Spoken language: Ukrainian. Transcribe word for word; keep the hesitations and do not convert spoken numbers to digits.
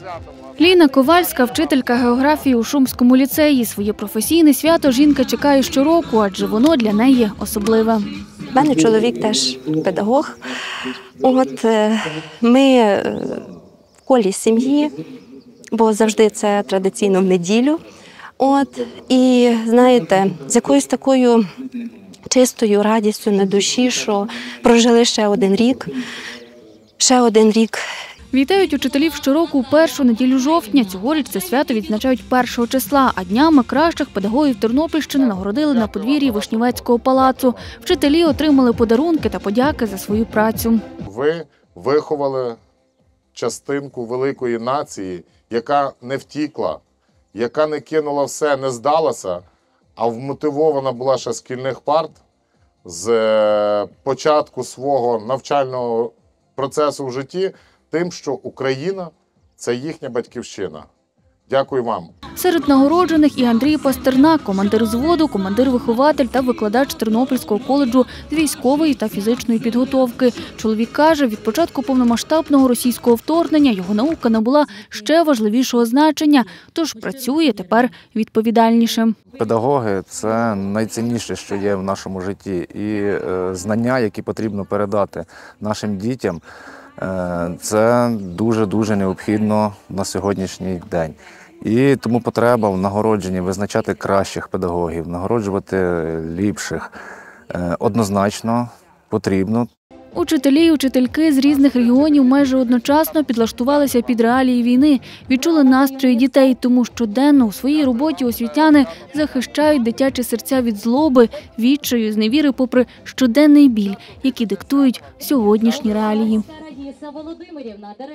Ліна Ковальська – вчителька географії у Шумському ліцеї. Своє професійне свято жінка чекає щороку, адже воно для неї особливе. У мене чоловік теж педагог. От ми в колі сім'ї, бо завжди це традиційно в неділю. От, і, знаєте, з якоюсь такою чистою радістю на душі, що прожили ще один рік, ще один рік. Вітають учителів щороку у першу неділю жовтня. Цьогоріч це свято відзначають першого числа, а днями кращих педагогів Тернопільщини нагородили на подвір'ї Вишнівецького палацу. Вчителі отримали подарунки та подяки за свою працю. Ви виховали частинку великої нації, яка не втікла, яка не кинула все, не здалася, а вмотивована була ще з шкільних парт, з початку свого навчального процесу в житті, тим, що Україна – це їхня батьківщина. Дякую вам. Серед нагороджених і Андрій Пастернак, командир взводу, командир-вихователь та викладач Тернопільського коледжу з військової та фізичної підготовки. Чоловік каже, від початку повномасштабного російського вторгнення його наука набула ще важливішого значення, тож працює тепер відповідальніше. Педагоги – це найцінніше, що є в нашому житті. І знання, які потрібно передати нашим дітям, це дуже-дуже необхідно на сьогоднішній день. І тому потреба в нагородженні визначати кращих педагогів, нагороджувати ліпших однозначно потрібно. Учителі й учительки з різних регіонів майже одночасно підлаштувалися під реалії війни, відчули настрої дітей, тому щоденно у своїй роботі освітяни захищають дитячі серця від злоби, відчаю, зневіри попри щоденний біль, які диктують сьогоднішні реалії.